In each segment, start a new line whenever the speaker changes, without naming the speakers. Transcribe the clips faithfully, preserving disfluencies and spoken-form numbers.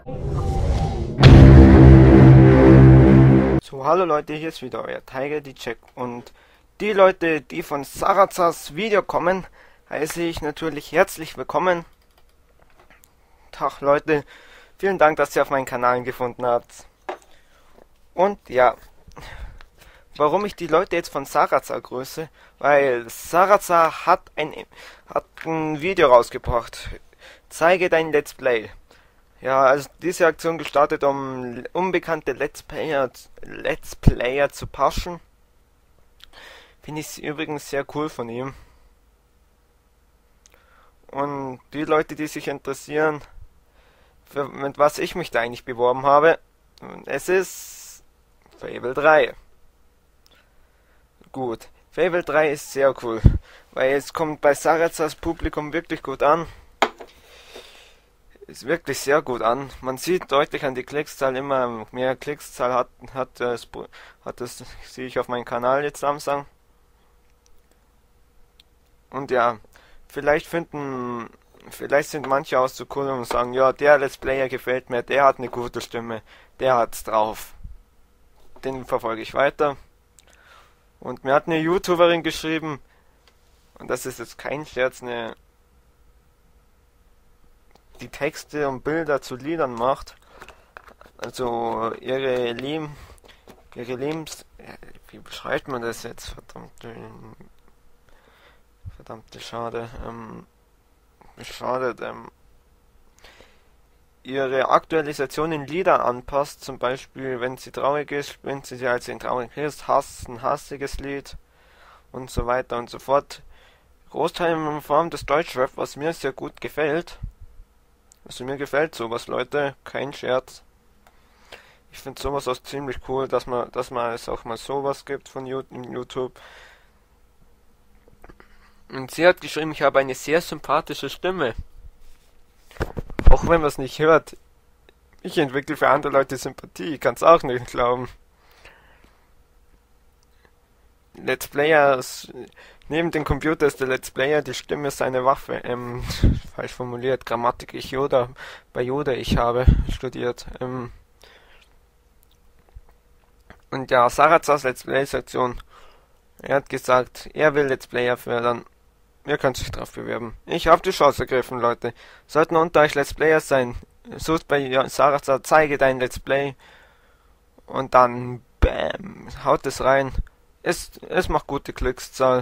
So, hallo Leute, hier ist wieder euer Tiger D Jack und die Leute, die von Sarazars Video kommen, heiße ich natürlich herzlich willkommen. Tag Leute, vielen Dank, dass ihr auf meinen Kanal gefunden habt. Und ja, warum ich die Leute jetzt von Sarazar grüße, weil Sarazar hat ein, hat ein Video rausgebracht. Zeige dein Let's Play. Ja, also diese Aktion gestartet, um unbekannte Let's Player, Let's Player zu pushen. Finde ich übrigens sehr cool von ihm. Und die Leute, die sich interessieren, für, mit was ich mich da eigentlich beworben habe, es ist Fable drei. Gut, Fable drei ist sehr cool, weil es kommt bei Sarazars Publikum wirklich gut an. Ist wirklich sehr gut an. Man sieht deutlich an die Klickszahl, immer mehr Klickszahl hat, hat, es, hat es, sehe ich auf meinem Kanal jetzt Samstag. Und ja, vielleicht finden, vielleicht sind manche auch so cool und sagen, ja, der Let's Player gefällt mir, der hat eine gute Stimme, der hat's drauf. Den verfolge ich weiter. Und mir hat eine YouTuberin geschrieben, und das ist jetzt kein Scherz, eine die Texte und Bilder zu Liedern macht, also ihre Leben, ihre Lebens, wie beschreibt man das jetzt, verdammt, verdammt schade, ähm, schade, ähm, ihre Aktualisation in Lieder anpasst, zum Beispiel, wenn sie traurig ist, wenn sie als ein traurig ist, Hass, ein hassiges Lied und so weiter und so fort. Großteil in Form des Deutschrap, was mir sehr gut gefällt. Also mir gefällt sowas, Leute, kein Scherz. Ich finde sowas auch ziemlich cool, dass man, dass man es auch mal sowas gibt von YouTube. Und sie hat geschrieben, ich habe eine sehr sympathische Stimme. Auch wenn man es nicht hört. Ich entwickle für andere Leute Sympathie, ich kann es auch nicht glauben. Let's Players, neben dem Computer ist der Let's Player, die Stimme seine Waffe. Ähm, falsch formuliert, Grammatik, ich Yoda, bei Yoda, ich habe studiert. Ähm, und ja, Sarazars Let's Play-Sektion. Er hat gesagt, er will Let's Player fördern. Ihr könnt sich drauf bewerben. Ich habe die Chance ergriffen, Leute. Sollten unter euch Let's Player sein, sucht bei Sarazar, zeige dein Let's Play. Und dann, bam, haut es rein. Es, es macht gute Klickszahl.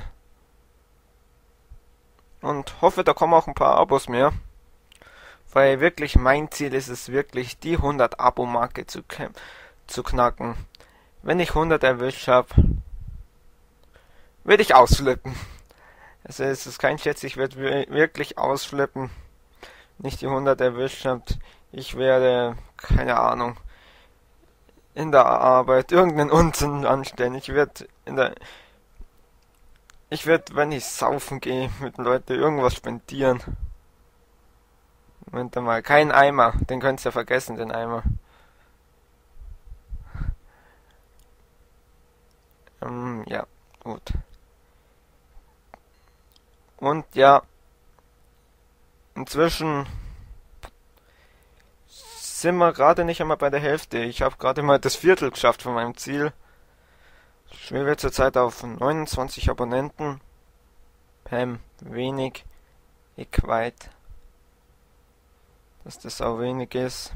Und hoffe, da kommen auch ein paar Abos mehr. Weil wirklich mein Ziel ist es wirklich, die hundert Abo-Marke zu, zu knacken. Wenn ich hundert erwischt habe, werde ich ausflippen. Also es ist kein Scherz, ich werde wirklich ausflippen. Nicht die hundert erwischt habt. Ich werde, keine Ahnung, in der Arbeit irgendeinen Unsinn anstellen. Ich werde in der Ich werde, wenn ich saufen gehe, mit den Leuten irgendwas spendieren. Moment mal, kein Eimer, den könnt ihr vergessen, den Eimer. Ähm, ja, gut. Und ja, inzwischen sind wir gerade nicht einmal bei der Hälfte. Ich habe gerade mal das Viertel geschafft von meinem Ziel. Ich schwebe zurzeit auf neunundzwanzig Abonnenten. Pam, wenig. Ich weit. Dass das auch wenig ist.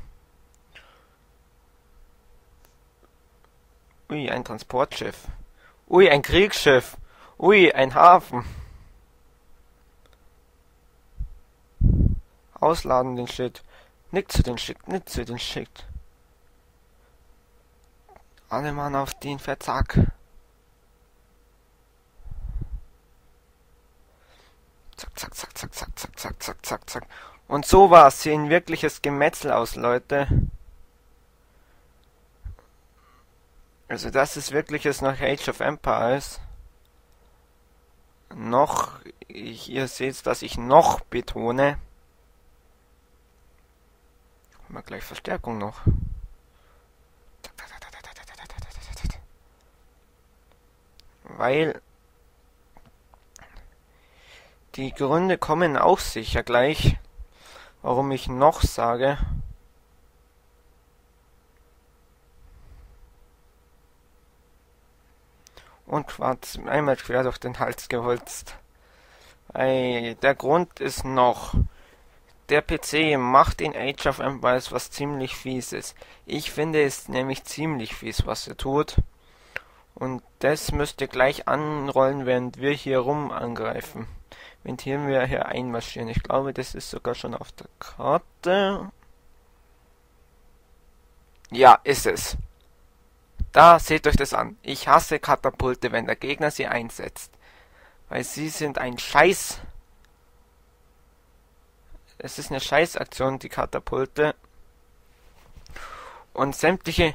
Ui, ein Transportschiff. Ui, ein Kriegsschiff. Ui, ein Hafen. Ausladen den Shit. Nicht zu den Shit, nicht zu den Shit. Alle Mann auf den Verzack. Zack, zack, zack, zack, zack, zack, zack, zack, zack, zack. Und so war es hier ein wirkliches Gemetzel aus, Leute. Also das ist wirkliches nach Age of Empires. Noch, ich, ihr seht, dass ich noch betone. Mal gleich Verstärkung noch. Weil die Gründe kommen auch sicher gleich, warum ich noch sage. und Quarz einmal quer durch den Hals geholzt. Ey, der Grund ist noch, der P C macht in Age of Empires was ziemlich fies ist. Ich finde es nämlich ziemlich fies, was er tut. Und das müsst ihr gleich anrollen, während wir hier rum angreifen. Während hier wir hier einmarschieren. Ich glaube, das ist sogar schon auf der Karte. Ja, ist es. Da seht euch das an. Ich hasse Katapulte, wenn der Gegner sie einsetzt. Weil sie sind ein Scheiß. Es ist eine Scheißaktion, die Katapulte. Und sämtliche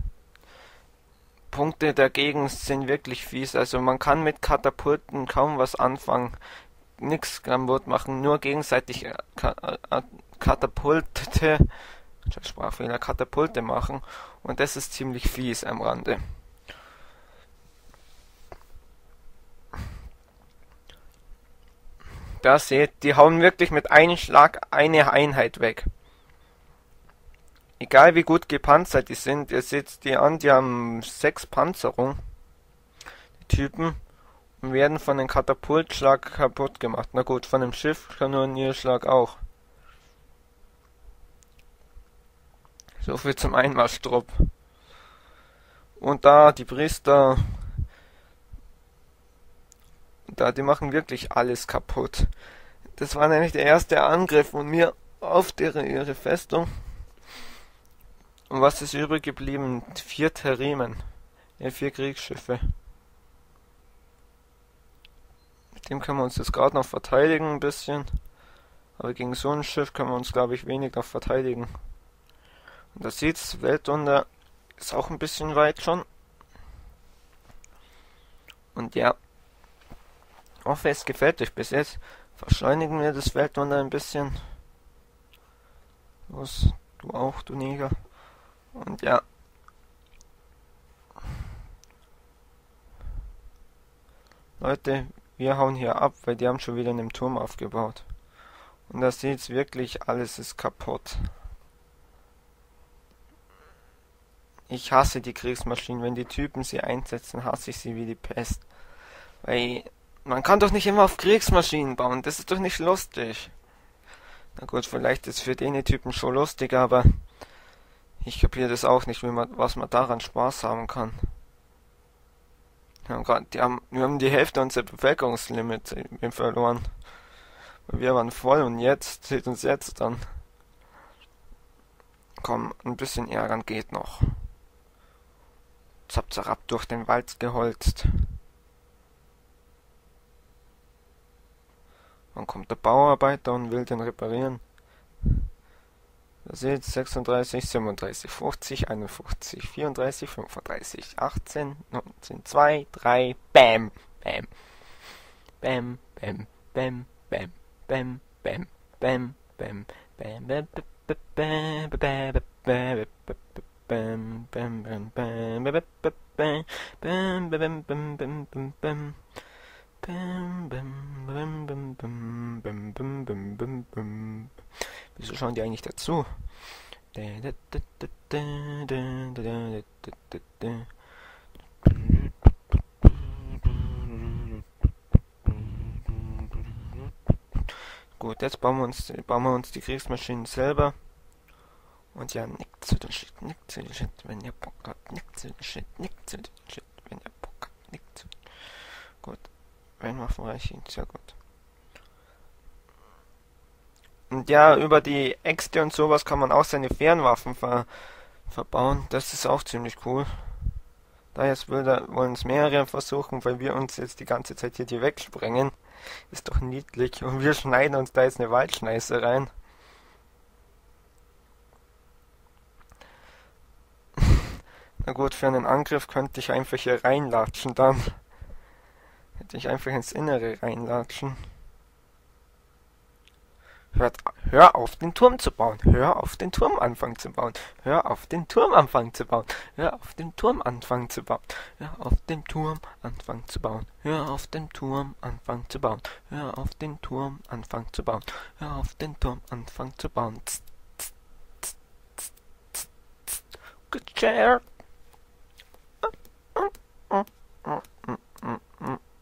Punkte dagegen sind wirklich fies. Also man kann mit Katapulten kaum was anfangen. Nix kaputt machen, nur gegenseitig äh, äh, Katapulte, Sprachfehler, Katapulte machen. Und das ist ziemlich fies am Rande. Da seht, die hauen wirklich mit einem Schlag eine Einheit weg. Egal wie gut gepanzert die sind, ihr seht die an, die haben sechs Panzerung, die Typen, und werden von einem Katapultschlag kaputt gemacht. Na gut, von einem Schiffkanonierschlag auch. So viel zum Einmarschtrupp. Und da die Priester, da die machen wirklich alles kaputt. Das war nämlich der erste Angriff von mir auf ihre, ihre Festung. Und was ist übrig geblieben? Vier Theremen. Ja, vier Kriegsschiffe. Mit dem können wir uns jetzt gerade noch verteidigen ein bisschen. Aber gegen so ein Schiff können wir uns, glaube ich, wenig noch verteidigen. Und da sieht's, Weltunter ist auch ein bisschen weit schon. Und ja, hoffe es gefällt euch bis jetzt. Verschleunigen wir das Weltunter ein bisschen. Los, du auch, du Neger. Und ja. Leute, wir hauen hier ab, weil die haben schon wieder einen Turm aufgebaut. Und da seht's wirklich, alles ist kaputt. Ich hasse die Kriegsmaschinen. Wenn die Typen sie einsetzen, hasse ich sie wie die Pest. Weil man kann doch nicht immer auf Kriegsmaschinen bauen. Das ist doch nicht lustig. Na gut, vielleicht ist für den Typen schon lustig, aber ich kapiere das auch nicht, wie man, was man daran Spaß haben kann. Wir haben, grad, die haben, wir haben die Hälfte unserer Bevölkerungslimit verloren. Wir waren voll und jetzt, seht uns jetzt an. Komm, ein bisschen ärgern geht noch. Zap zarab durch den Wald geholzt. Dann kommt der Bauarbeiter und will den reparieren. Da seht sechsunddreißig, siebenunddreißig, fünfzig, einundfünfzig, vierunddreißig, fünfunddreißig, achtzehn, neunzehn, zwei, drei, bam, bam, bam, bam, bam, bam, bam, bam, bam, bam, bam, bam, bam, wieso schauen die eigentlich dazu? Gut, jetzt bauen wir uns, bauen wir uns die Kriegsmaschinen selber. Und ja, nick zu den Shit, nick zu den Shit, wenn ihr Bock habt, nick zu den Shit, nick zu den Shit, wenn ihr Bock habt, nick zu den. Gut, Reinwaffen reichen, sehr gut. Und ja, über die Äxte und sowas kann man auch seine Fernwaffen ver verbauen. Das ist auch ziemlich cool. Da jetzt wollen es mehrere versuchen, weil wir uns jetzt die ganze Zeit hier die wegsprengen. Ist doch niedlich. Und wir schneiden uns da jetzt eine Waldschneise rein. Na gut, für einen Angriff könnte ich einfach hier reinlatschen dann. Hätte ich einfach ins Innere reinlatschen. Hört, hör auf, den Turm zu bauen. Hör auf, den Turm anfangen zu bauen. Hör auf, den Turm anfangen zu bauen. Hör auf, den Turm anfangen zu bauen. Hör auf, den Turm anfangen zu bauen. Hör auf, den Turm anfangen zu bauen. Hör auf, den Turm anfangen zu bauen. Hör auf, den Turm anfangen zu bauen. Good chair.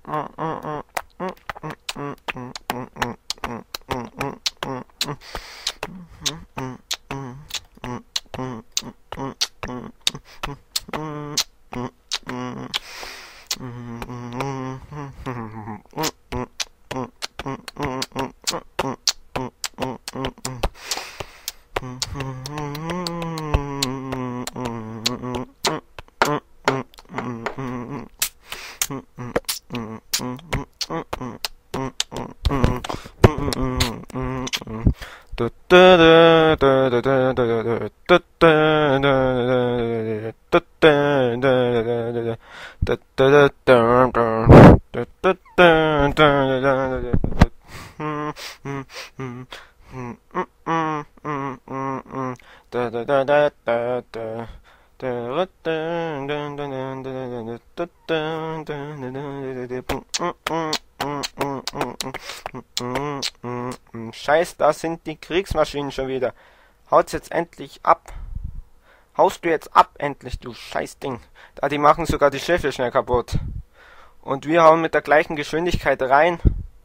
Scheiß, da sind die Kriegsmaschinen schon wieder. Haut's jetzt endlich ab. Haust du jetzt ab, endlich, du Scheißding. Da, die machen sogar die Schiffe schnell kaputt. Und wir hauen mit der gleichen Geschwindigkeit rein.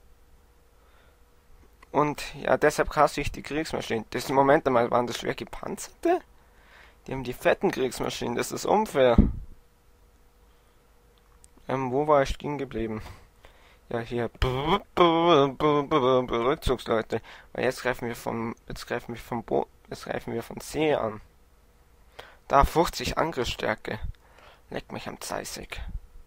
Und ja, deshalb hasse ich die Kriegsmaschinen. Das Moment einmal, waren das schwer gepanzerte? Die haben die fetten Kriegsmaschinen, das ist unfair. Ähm, wo war ich stehen geblieben? Ja, hier. Rückzugsleute. Weil jetzt greifen wir vom. Jetzt greifen wir vom Bo. Jetzt greifen wir von See an. Da fünfzig Angriffsstärke. Leck mich am Zeissig.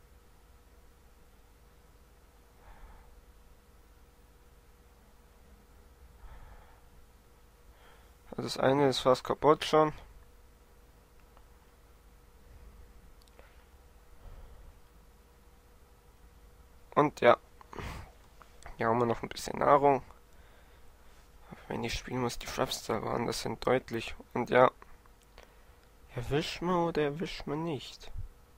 Das eine ist fast kaputt schon. Und ja. Hier haben wir noch ein bisschen Nahrung. Wenn ich spielen muss, die Fraps da waren, das sind deutlich. Und ja. Erwischt man oder erwischt man nicht?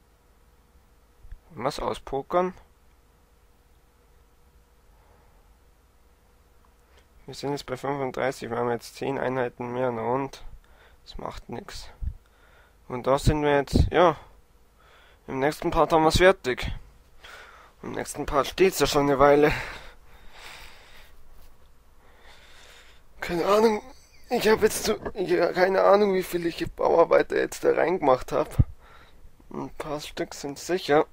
Was auspokern? Wir sind jetzt bei fünfunddreißig, wir haben jetzt zehn Einheiten mehr, na und? Das macht nichts. Und da sind wir jetzt, ja. Im nächsten Part haben wir es fertig. Im nächsten Part steht es ja schon eine Weile. Keine Ahnung. Ich habe jetzt so, ich, keine Ahnung, wie viele ich Bauarbeiter jetzt da reingemacht habe. Ein paar Stück sind sicher.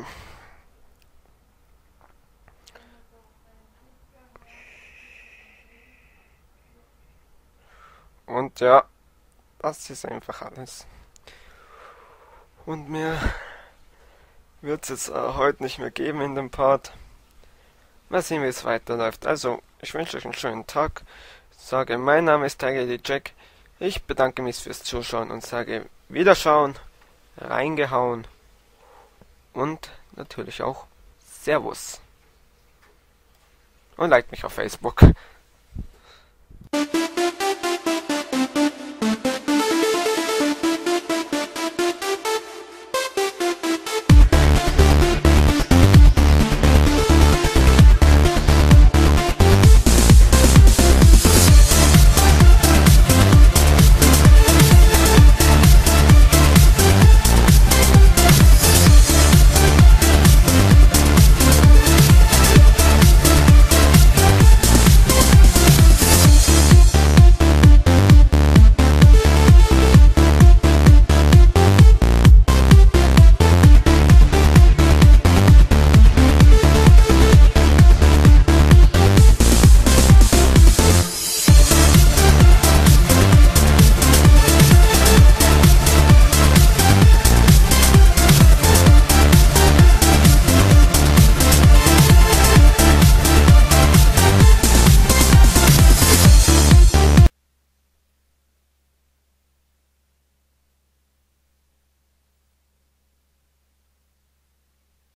Und ja, das ist einfach alles. Und mehr wird es jetzt äh, heute nicht mehr geben in dem Part. Mal sehen, wie es weiterläuft. Also, ich wünsche euch einen schönen Tag. Sage, mein Name ist Tiger D Jack. Ich bedanke mich fürs Zuschauen und sage Wiederschauen, reingehauen und natürlich auch Servus. Und liked mich auf Facebook.